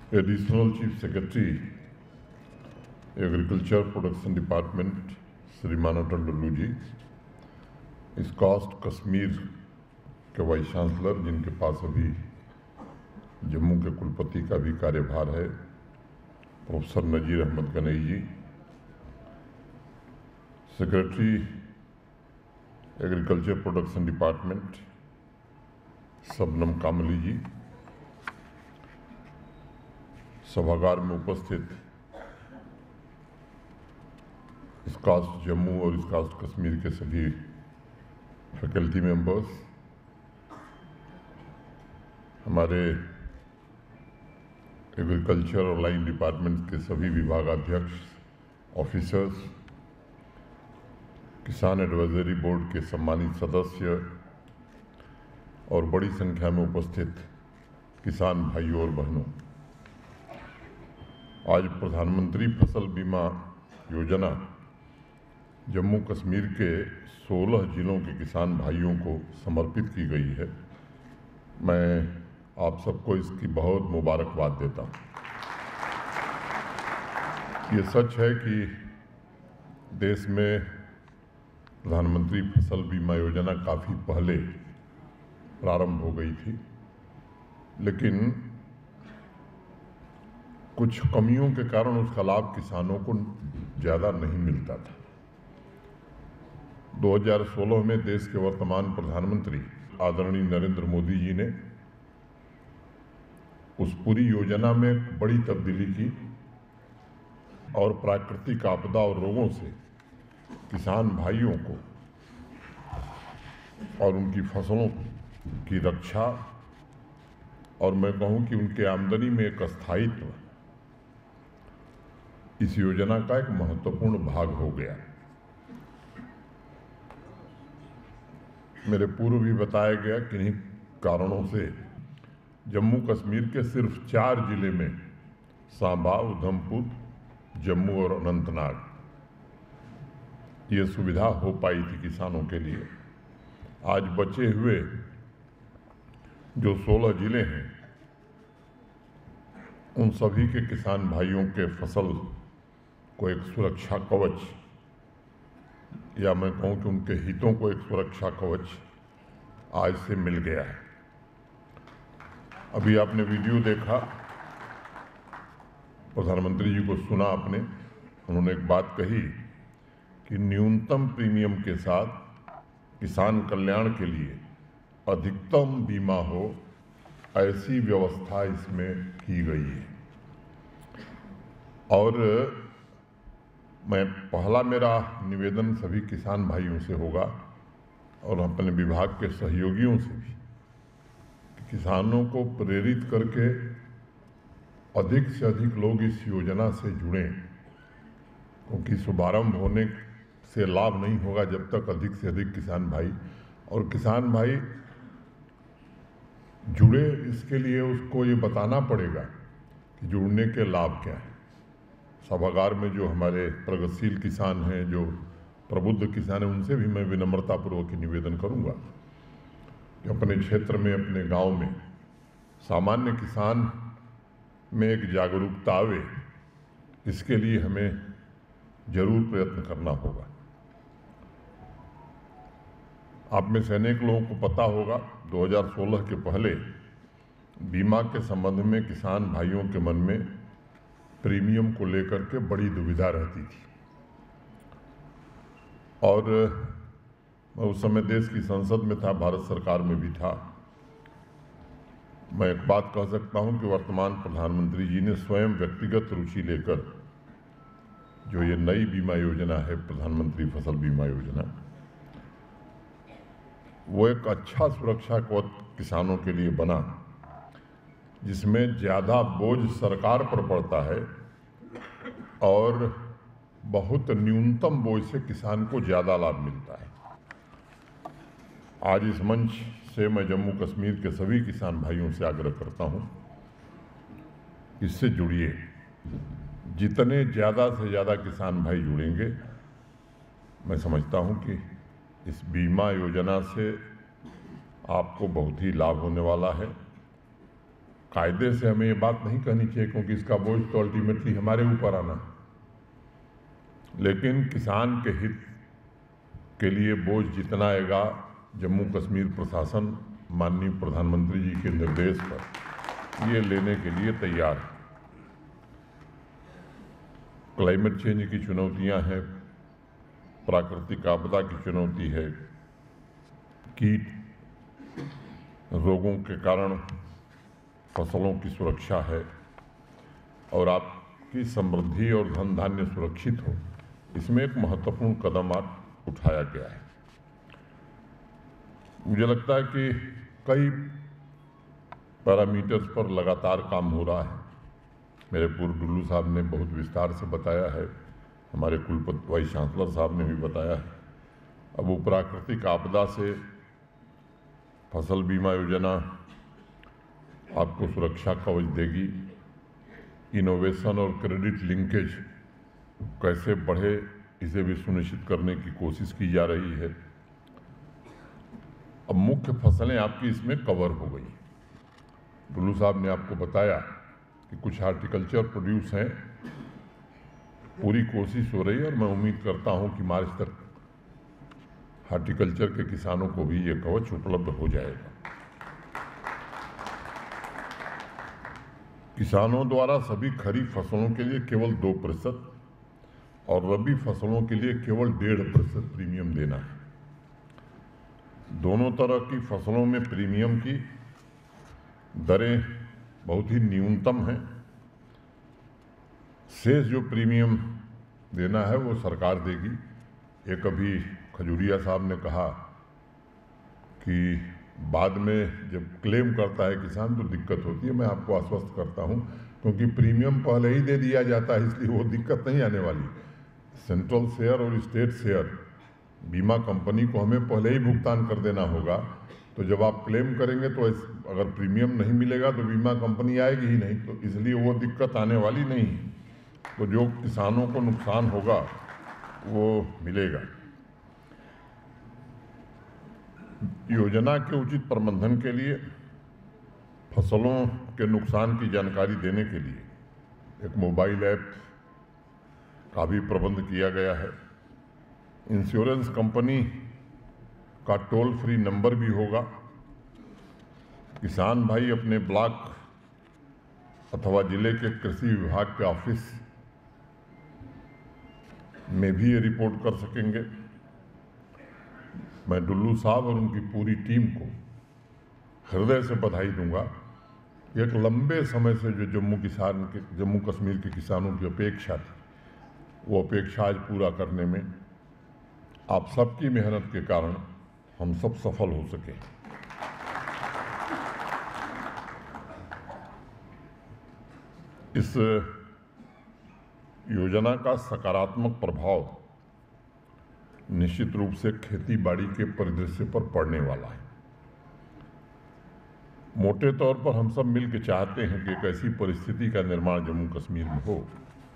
Additional chief secretary agriculture production department श्रीमान अटल डुल्लू जी, इस cast Kashmir के वाइस चांसलर जिनके पास अभी जम्मू के कुलपति का भी कार्यभार है, professor Nazir Ahmad Ganai ji, secretary agriculture production department Shabnam Kamli ji, सभागार में उपस्थित इस कास्ट जम्मू और इस कास्ट कश्मीर के सभी फैकल्टी मेंबर्स, हमारे एग्रीकल्चर और लाइन डिपार्टमेंट के सभी विभागाध्यक्ष, ऑफिसर्स, किसान एडवाइजरी बोर्ड के सम्मानित सदस्य और बड़ी संख्या में उपस्थित किसान भाइयों और बहनों, आज प्रधानमंत्री फसल बीमा योजना जम्मू कश्मीर के 16 जिलों के किसान भाइयों को समर्पित की गई है। मैं आप सबको इसकी बहुत मुबारकबाद देता हूँ। ये सच है कि देश में प्रधानमंत्री फसल बीमा योजना काफ़ी पहले प्रारंभ हो गई थी, लेकिन कुछ कमियों के कारण उसका लाभ किसानों को ज़्यादा नहीं मिलता था। 2016 में देश के वर्तमान प्रधानमंत्री आदरणीय नरेंद्र मोदी जी ने उस पूरी योजना में बड़ी तब्दीली की और प्राकृतिक आपदा और रोगों से किसान भाइयों को और उनकी फसलों की रक्षा और मैं कहूं कि उनके आमदनी में एक स्थायित्व, इस योजना का एक महत्वपूर्ण भाग हो गया। मेरे पूर्व भी बताया गया किन्हीं कारणों से जम्मू कश्मीर के सिर्फ 4 जिले में सांबा, उधमपुर, जम्मू और अनंतनाग ये सुविधा हो पाई थी किसानों के लिए। आज बचे हुए जो 16 जिले हैं, उन सभी के किसान भाइयों के फसल को एक सुरक्षा कवच, या मैं कहूँ कि उनके हितों को एक सुरक्षा कवच आज से मिल गया है। अभी आपने वीडियो देखा, प्रधानमंत्री जी को सुना आपने, उन्होंने एक बात कही कि न्यूनतम प्रीमियम के साथ किसान कल्याण के लिए अधिकतम बीमा हो, ऐसी व्यवस्था इसमें की गई है। और पहला मेरा निवेदन सभी किसान भाइयों से होगा और अपने विभाग के सहयोगियों से भी, किसानों को प्रेरित करके अधिक से अधिक लोग इस योजना से जुड़ें, क्योंकि शुभारंभ होने से लाभ नहीं होगा जब तक अधिक से अधिक किसान भाई जुड़े। इसके लिए उसको ये बताना पड़ेगा कि जुड़ने के लाभ क्या हैं। सभागार में जो हमारे प्रगतिशील किसान हैं, जो प्रबुद्ध किसान हैं, उनसे भी मैं विनम्रतापूर्वक निवेदन करूंगा कि अपने क्षेत्र में, अपने गांव में सामान्य किसान में एक जागरूकता आवे, इसके लिए हमें जरूर प्रयत्न करना होगा। आप में से अनेक लोगों को पता होगा 2016 के पहले बीमा के संबंध में किसान भाइयों के मन में प्रीमियम को लेकर के बड़ी दुविधा रहती थी। और मैं उस समय देश की संसद में था, भारत सरकार में भी था। मैं एक बात कह सकता हूं कि वर्तमान प्रधानमंत्री जी ने स्वयं व्यक्तिगत रुचि लेकर जो ये नई बीमा योजना है, प्रधानमंत्री फसल बीमा योजना, वो एक अच्छा सुरक्षा कवच किसानों के लिए बना, जिसमें ज़्यादा बोझ सरकार पर पड़ता है और बहुत न्यूनतम बोझ से किसान को ज़्यादा लाभ मिलता है। आज इस मंच से मैं जम्मू कश्मीर के सभी किसान भाइयों से आग्रह करता हूं, इससे जुड़िए। जितने ज़्यादा से ज़्यादा किसान भाई जुड़ेंगे, मैं समझता हूं कि इस बीमा योजना से आपको बहुत ही लाभ होने वाला है। कायदे से हमें ये बात नहीं कहनी चाहिए, क्योंकि इसका बोझ तो अल्टीमेटली हमारे ऊपर आना, लेकिन किसान के हित के लिए बोझ जितना आएगा, जम्मू कश्मीर प्रशासन माननीय प्रधानमंत्री जी के निर्देश पर ये लेने के लिए तैयार है। क्लाइमेट चेंज की चुनौतियां हैं, प्राकृतिक आपदा की चुनौती है, कीट रोगों के कारण फसलों की सुरक्षा है, और आपकी समृद्धि और धन धान्य सुरक्षित हो, इसमें एक महत्वपूर्ण कदम आज उठाया गया है। मुझे लगता है कि कई पैरामीटर्स पर लगातार काम हो रहा है। मेरे पूर्व डुल्लू साहब ने बहुत विस्तार से बताया है, हमारे कुलपति वाइस चांसलर साहब ने भी बताया है। अब वो प्राकृतिक आपदा से फसल बीमा योजना आपको सुरक्षा कवच देगी, इनोवेशन और क्रेडिट लिंकेज कैसे बढ़े इसे भी सुनिश्चित करने की कोशिश की जा रही है। अब मुख्य फसलें आपकी इसमें कवर हो गई। डुल्लू साहब ने आपको बताया कि कुछ हार्टिकल्चर प्रोड्यूस हैं, पूरी कोशिश हो रही है और मैं उम्मीद करता हूं कि मार्च तक हार्टिकल्चर के किसानों को भी ये कवच उपलब्ध हो जाएगा। किसानों द्वारा सभी खरीफ फसलों के लिए केवल 2% और रबी फसलों के लिए केवल 1.5% प्रीमियम देना है। दोनों तरह की फसलों में प्रीमियम की दरें बहुत ही न्यूनतम हैं। शेष जो प्रीमियम देना है वो सरकार देगी। एक अभी खजूरिया साहब ने कहा कि बाद में जब क्लेम करता है किसान तो दिक्कत होती है। मैं आपको आश्वस्त करता हूं, क्योंकि प्रीमियम पहले ही दे दिया जाता है, इसलिए वो दिक्कत नहीं आने वाली। सेंट्रल शेयर और स्टेट शेयर बीमा कंपनी को हमें पहले ही भुगतान कर देना होगा। तो जब आप क्लेम करेंगे तो अगर प्रीमियम नहीं मिलेगा तो बीमा कंपनी आएगी ही नहीं, तो इसलिए वो दिक्कत आने वाली नहीं है। तो जो किसानों को नुकसान होगा वो मिलेगा। योजना के उचित प्रबंधन के लिए फसलों के नुकसान की जानकारी देने के लिए एक मोबाइल ऐप का भी प्रबंध किया गया है। इंश्योरेंस कंपनी का टोल फ्री नंबर भी होगा। किसान भाई अपने ब्लॉक अथवा जिले के कृषि विभाग के ऑफिस में भी ये रिपोर्ट कर सकेंगे। मैं डुल्लू साहब और उनकी पूरी टीम को हृदय से बधाई दूंगा। एक लंबे समय से जो जम्मू कश्मीर के किसानों की अपेक्षा थी, वो अपेक्षा आज पूरा करने में आप सबकी मेहनत के कारण हम सब सफल हो सके। इस योजना का सकारात्मक प्रभाव निश्चित रूप से खेती बाड़ी के परिदृश्य पर पड़ने वाला है। मोटे तौर पर हम सब मिलकर चाहते हैं कि एक ऐसी परिस्थिति का निर्माण जम्मू कश्मीर में हो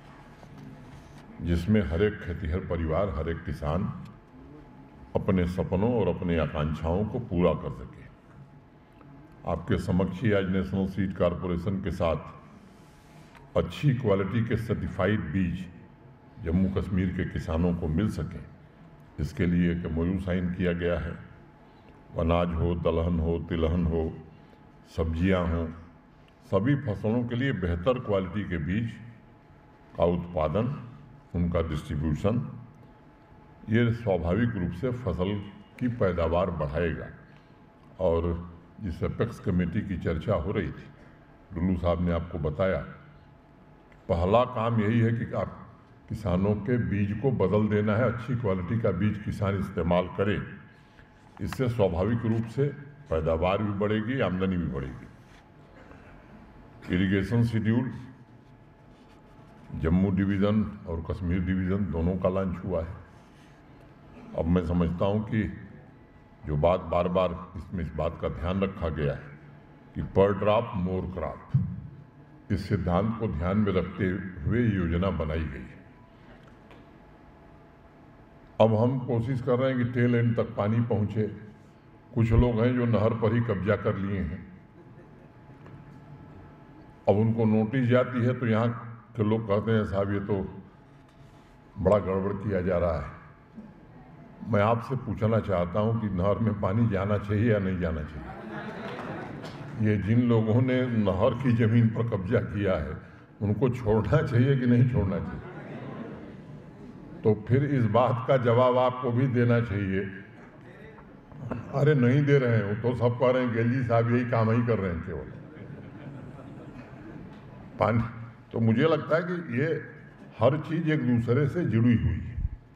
जिसमें हर एक खेतीहर परिवार, हर एक किसान अपने सपनों और अपने आकांक्षाओं को पूरा कर सके। आपके समक्ष ही आज नेशनल सीड कॉरपोरेशन के साथ अच्छी क्वालिटी के सर्टिफाइड बीज जम्मू कश्मीर के किसानों को मिल सकें, इसके लिए एक MOU साइन किया गया है। अनाज हो, दलहन हो, तिलहन हो, सब्जियां हों, सभी फसलों के लिए बेहतर क्वालिटी के बीज का उत्पादन, उनका डिस्ट्रीब्यूशन, ये स्वाभाविक रूप से फसल की पैदावार बढ़ाएगा। और जिस एपेक्स कमेटी की चर्चा हो रही थी, डुल्लू साहब ने आपको बताया, पहला काम यही है कि आप किसानों के बीज को बदल देना है, अच्छी क्वालिटी का बीज किसान इस्तेमाल करे। इससे स्वाभाविक रूप से पैदावार भी बढ़ेगी, आमदनी भी बढ़ेगी। इरिगेशन शेड्यूल जम्मू डिवीज़न और कश्मीर डिवीज़न दोनों का लॉन्च हुआ है। अब मैं समझता हूं कि जो बात बार बार इसमें इस बात का ध्यान रखा गया है कि पर ड्रॉप मोर क्रॉप, इस सिद्धांत को ध्यान में रखते हुए योजना बनाई गई है। अब हम कोशिश कर रहे हैं कि टेल एंड तक पानी पहुंचे। कुछ लोग हैं जो नहर पर ही कब्जा कर लिए हैं। अब उनको नोटिस जाती है तो यहाँ के लोग कहते हैं साहब ये तो बड़ा गड़बड़ किया जा रहा है। मैं आपसे पूछना चाहता हूँ कि नहर में पानी जाना चाहिए या नहीं जाना चाहिए? ये जिन लोगों ने नहर की ज़मीन पर कब्जा किया है उनको छोड़ना चाहिए कि नहीं छोड़ना चाहिए? तो फिर इस बात का जवाब आपको भी देना चाहिए। अरे नहीं दे रहे हैं, तो सब कह रहे हैं गेल जी साहब यही काम ही कर रहे हैं केवल पानी। तो मुझे लगता है कि ये हर चीज एक दूसरे से जुड़ी हुई है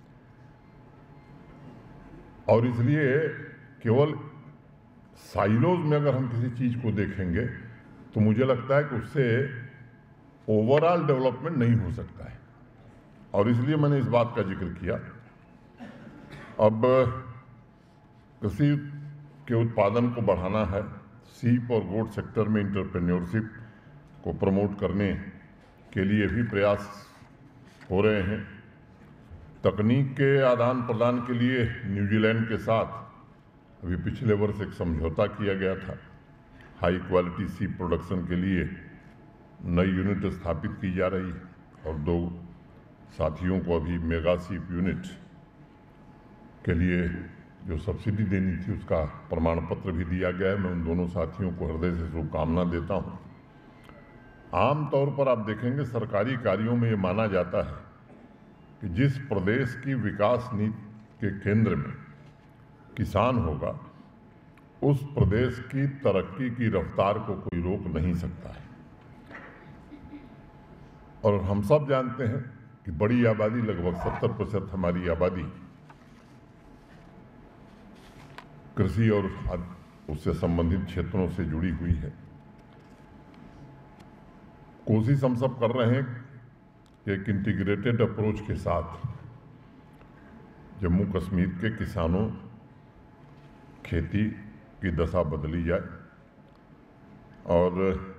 और इसलिए केवल साइलोज में अगर हम किसी चीज को देखेंगे तो मुझे लगता है कि उससे ओवरऑल डेवलपमेंट नहीं हो सकता है और इसलिए मैंने इस बात का जिक्र किया। अब कृषि के उत्पादन को बढ़ाना है, सीप और गोट सेक्टर में इंटरप्रेन्योरशिप को प्रमोट करने के लिए भी प्रयास हो रहे हैं। तकनीक के आदान प्रदान के लिए न्यूजीलैंड के साथ अभी पिछले वर्ष एक समझौता किया गया था। हाई क्वालिटी सीप प्रोडक्शन के लिए नई यूनिट स्थापित की जा रही है और 2 साथियों को अभी मेगा सीप यूनिट के लिए जो सब्सिडी देनी थी उसका प्रमाण पत्र भी दिया गया है। मैं उन दोनों साथियों को हृदय से शुभकामना देता हूँ। आमतौर पर आप देखेंगे सरकारी कार्यों में ये माना जाता है कि जिस प्रदेश की विकास नीति के केंद्र में किसान होगा उस प्रदेश की तरक्की की रफ्तार को कोई रोक नहीं सकता है। और हम सब जानते हैं कि बड़ी आबादी, लगभग 70% हमारी आबादी कृषि और उससे संबंधित क्षेत्रों से जुड़ी हुई है। कोशिश हम सब कर रहे हैं कि एक इंटीग्रेटेड अप्रोच के साथ जम्मू कश्मीर के किसानों खेती की दशा बदली जाए और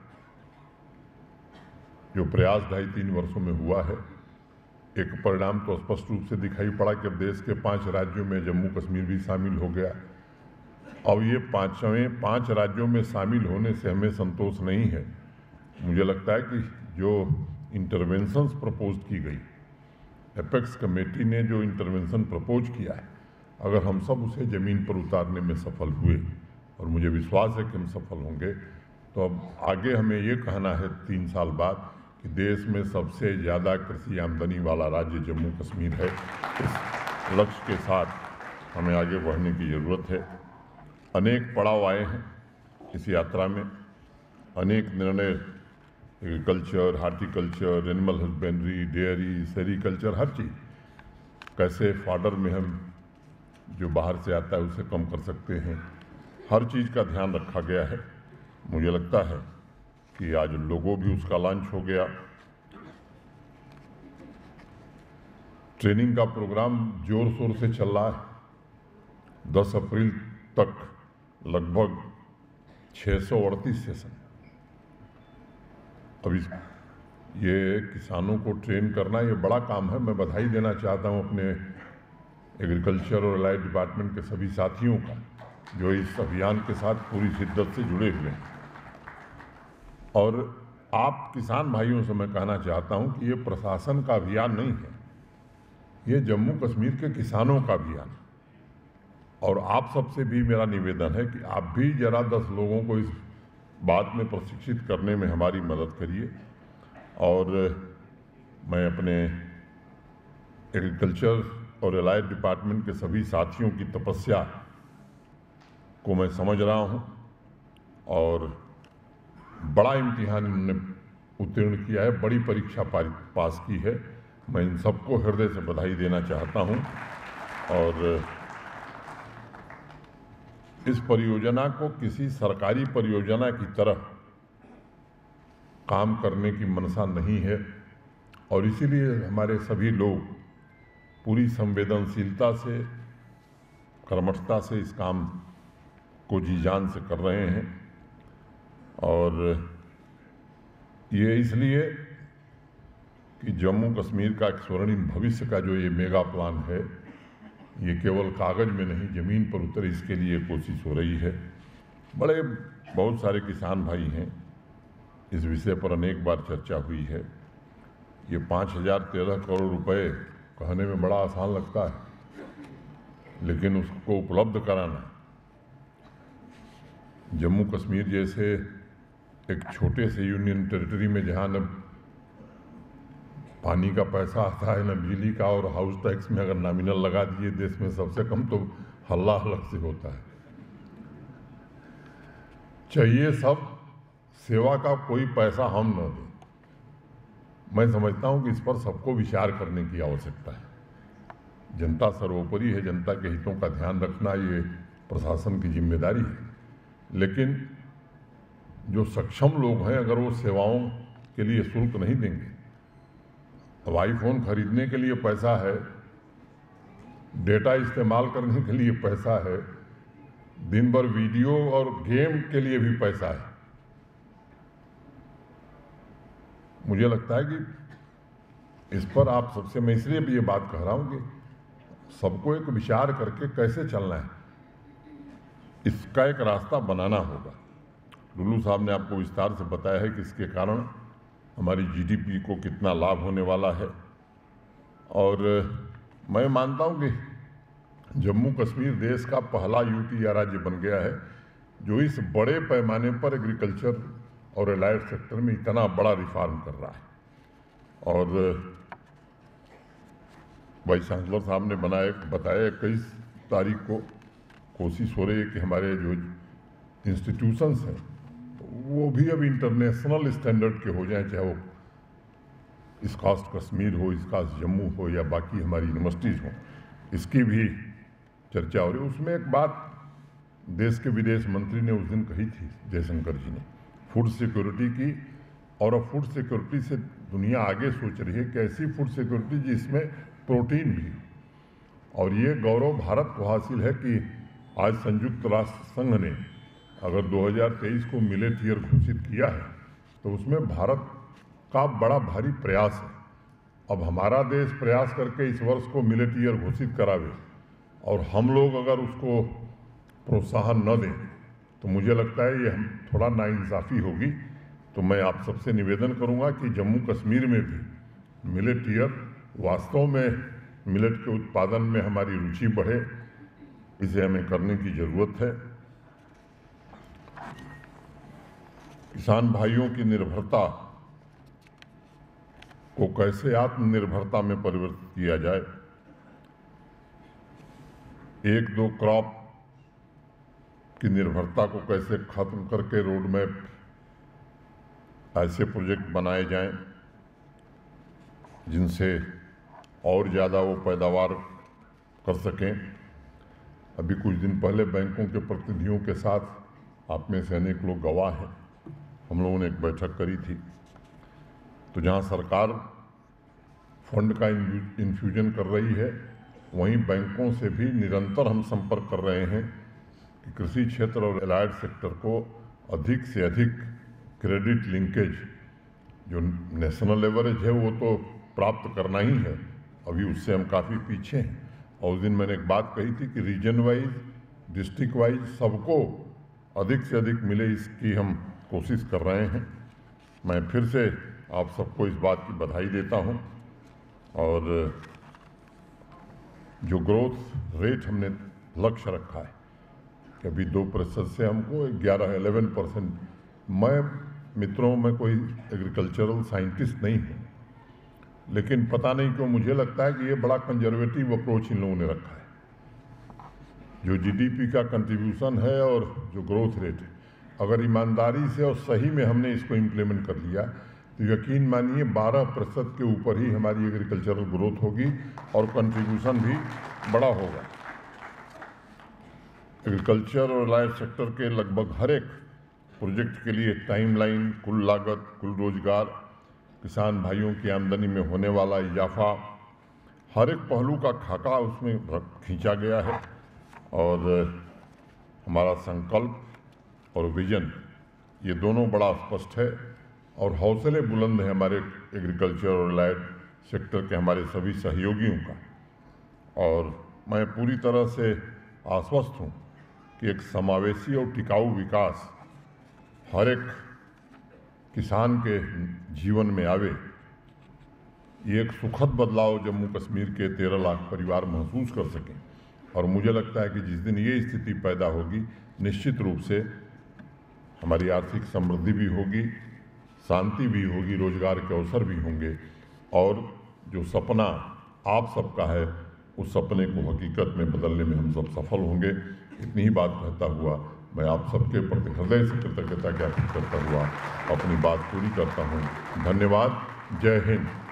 जो प्रयास 2.5-3 वर्षों में हुआ है, एक परिणाम तो स्पष्ट रूप से दिखाई पड़ा कि अब देश के 5 राज्यों में जम्मू कश्मीर भी शामिल हो गया। अब ये 5 राज्यों में शामिल होने से हमें संतोष नहीं है। मुझे लगता है कि जो इंटरवेंशंस प्रपोज की गई, एपेक्स कमेटी ने जो इंटरवेंशन प्रपोज किया है, अगर हम सब उसे ज़मीन पर उतारने में सफल हुए और मुझे विश्वास है कि हम सफल होंगे, तो अब आगे हमें ये कहना है 3 साल बाद कि देश में सबसे ज़्यादा कृषि आमदनी वाला राज्य जम्मू कश्मीर है। इस लक्ष्य के साथ हमें आगे बढ़ने की ज़रूरत है। अनेक पड़ाव आए हैं इस यात्रा में, अनेक निर्णय, agriculture, horticulture, animal husbandry, dairy, sericulture, हर चीज़, कैसे फॉडर में हम जो बाहर से आता है उसे कम कर सकते हैं, हर चीज़ का ध्यान रखा गया है। मुझे लगता है कि आज लोगों भी उसका लॉन्च हो गया। ट्रेनिंग का प्रोग्राम जोर शोर से चल रहा है। 10 अप्रैल तक लगभग 638 सेशन। अब ये किसानों को ट्रेन करना ये बड़ा काम है। मैं बधाई देना चाहता हूँ अपने एग्रीकल्चर और एलाइड डिपार्टमेंट के सभी साथियों का जो इस अभियान के साथ पूरी शिद्दत से जुड़े हुए हैं। और आप किसान भाइयों से मैं कहना चाहता हूँ कि ये प्रशासन का अभियान नहीं है, ये जम्मू कश्मीर के किसानों का अभियान है। और आप सबसे भी मेरा निवेदन है कि आप भी जरा 10 लोगों को इस बात में प्रशिक्षित करने में हमारी मदद करिए। और मैं अपने एग्रीकल्चर और एलाइड डिपार्टमेंट के सभी साथियों की तपस्या को मैं समझ रहा हूँ और बड़ा इम्तिहान इन्होंने उत्तीर्ण किया है, बड़ी परीक्षा पास की है। मैं इन सबको हृदय से बधाई देना चाहता हूँ और इस परियोजना को किसी सरकारी परियोजना की तरह काम करने की मंशा नहीं है और इसीलिए हमारे सभी लोग पूरी संवेदनशीलता से, कर्मठता से इस काम को जी जान से कर रहे हैं। और ये इसलिए कि जम्मू कश्मीर का एक स्वर्णिम भविष्य का जो ये मेगा प्लान है, ये केवल कागज़ में नहीं ज़मीन पर उतरे, इसके लिए कोशिश हो रही है। बहुत सारे किसान भाई हैं इस विषय पर अनेक बार चर्चा हुई है। ये 5013 करोड़ रुपए कहने में बड़ा आसान लगता है, लेकिन उसको उपलब्ध कराना, जम्मू कश्मीर जैसे एक छोटे से यूनियन टेरिटरी में जहाँ न पानी का पैसा आता है न बिजली का, और हाउस टैक्स में अगर नॉमिनल लगा दिए देश में सबसे कम तो हल्ला अलग से होता है। चाहिए सब सेवा का कोई पैसा हम न दें। मैं समझता हूं कि इस पर सबको विचार करने की आवश्यकता है। जनता सर्वोपरि है, जनता के हितों का ध्यान रखना ये प्रशासन की जिम्मेदारी है। लेकिन जो सक्षम लोग हैं, अगर वो सेवाओं के लिए शुल्क नहीं देंगे, अब आईफोन खरीदने के लिए पैसा है, डेटा इस्तेमाल करने के लिए पैसा है, दिन भर वीडियो और गेम के लिए भी पैसा है। मुझे लगता है कि इस पर आप सबसे, मैं इसलिए भी ये बात कह रहा हूं कि सबको एक विचार करके कैसे चलना है, इसका एक रास्ता बनाना होगा। लुल्लू साहब ने आपको विस्तार से बताया है कि इसके कारण हमारी जीडीपी को कितना लाभ होने वाला है। और मैं मानता हूं कि जम्मू कश्मीर देश का पहला यूटी राज्य बन गया है जो इस बड़े पैमाने पर एग्रीकल्चर और एलाइड सेक्टर में इतना बड़ा रिफॉर्म कर रहा है। और वाइस चांसलर साहब ने बताया 21 तारीख को कोशिश हो रही है कि हमारे जो इंस्टीट्यूशंस हैं वो भी अब इंटरनेशनल स्टैंडर्ड के हो जाएं, चाहे वो इसकास्ट कश्मीर हो, इसकास्ट जम्मू हो या बाकी हमारी यूनिवर्सिटीज़ हों। इसकी भी चर्चा हो रही है। उसमें एक बात देश के विदेश मंत्री ने उस दिन कही थी, जयशंकर जी ने, फूड सिक्योरिटी की। और अब फूड सिक्योरिटी से दुनिया आगे सोच रही है कि ऐसी फूड सिक्योरिटी जिसमें प्रोटीन भी। और ये गौरव भारत को हासिल है कि आज संयुक्त राष्ट्र संघ ने अगर 2023 को मिलेट ईयर घोषित किया है तो उसमें भारत का बड़ा भारी प्रयास है। अब हमारा देश प्रयास करके इस वर्ष को मिलेट ईयर घोषित करावे और हम लोग अगर उसको प्रोत्साहन न दें तो मुझे लगता है ये हम थोड़ा नाइंसाफ़ी होगी। तो मैं आप सबसे निवेदन करूंगा कि जम्मू कश्मीर में भी मिलेट ईयर, वास्तव में मिलेट के उत्पादन में हमारी रुचि बढ़े, इसे हमें करने की ज़रूरत है। किसान भाइयों की निर्भरता को कैसे आत्मनिर्भरता में परिवर्तित किया जाए, एक दो क्रॉप की निर्भरता को कैसे खत्म करके रोड मैप ऐसे प्रोजेक्ट बनाए जाएं जिनसे और ज़्यादा वो पैदावार कर सकें। अभी कुछ दिन पहले बैंकों के प्रतिनिधियों के साथ, आप में से अनेक लोग गवाह हैं, हम लोगों ने एक बैठक करी थी। तो जहां सरकार फंड का इन्फ्यूजन कर रही है, वहीं बैंकों से भी निरंतर हम संपर्क कर रहे हैं कि कृषि क्षेत्र और एलाइड सेक्टर को अधिक से अधिक क्रेडिट लिंकेज, जो नेशनल एवरेज है वो तो प्राप्त करना ही है, अभी उससे हम काफ़ी पीछे हैं। और उस दिन मैंने एक बात कही थी कि रीजन वाइज, डिस्ट्रिक्ट वाइज सबको अधिक से अधिक मिले, इसकी हम कोशिश कर रहे हैं। मैं फिर से आप सबको इस बात की बधाई देता हूं। और जो ग्रोथ रेट हमने लक्ष्य रखा है कि अभी 2% से हमको 11-11%, मैं मित्रों में कोई एग्रीकल्चरल साइंटिस्ट नहीं हूँ, लेकिन पता नहीं क्यों मुझे लगता है कि ये बड़ा कंजर्वेटिव अप्रोच इन लोगों ने रखा है। जो जीडीपी का कंट्रीब्यूशन है और जो ग्रोथ रेट है, अगर ईमानदारी से और सही में हमने इसको इम्प्लीमेंट कर लिया तो यकीन मानिए 12% के ऊपर ही हमारी एग्रीकल्चरल ग्रोथ होगी और कंट्रीब्यूशन भी बड़ा होगा। एग्रीकल्चर और एलाइड सेक्टर के लगभग हर एक प्रोजेक्ट के लिए टाइमलाइन, कुल लागत, कुल रोजगार, किसान भाइयों की आमदनी में होने वाला इजाफा, हर एक पहलू का खाका उसमें खींचा गया है। और हमारा संकल्प और विजन ये दोनों बड़ा स्पष्ट है और हौसले बुलंद हैं हमारे एग्रीकल्चर और एलाइड सेक्टर के हमारे सभी सहयोगियों का। और मैं पूरी तरह से आश्वस्त हूँ कि एक समावेशी और टिकाऊ विकास हर एक किसान के जीवन में आवे, ये एक सुखद बदलाव जम्मू कश्मीर के 13 लाख परिवार महसूस कर सकें। और मुझे लगता है कि जिस दिन ये स्थिति पैदा होगी, निश्चित रूप से हमारी आर्थिक समृद्धि भी होगी, शांति भी होगी, रोजगार के अवसर भी होंगे, और जो सपना आप सबका है उस सपने को हकीकत में बदलने में हम सब सफल होंगे। इतनी ही बात कहता हुआ मैं आप सबके प्रति हृदय से कृतज्ञता ज्ञापित करता हुआ अपनी बात पूरी करता हूँ। धन्यवाद। जय हिंद।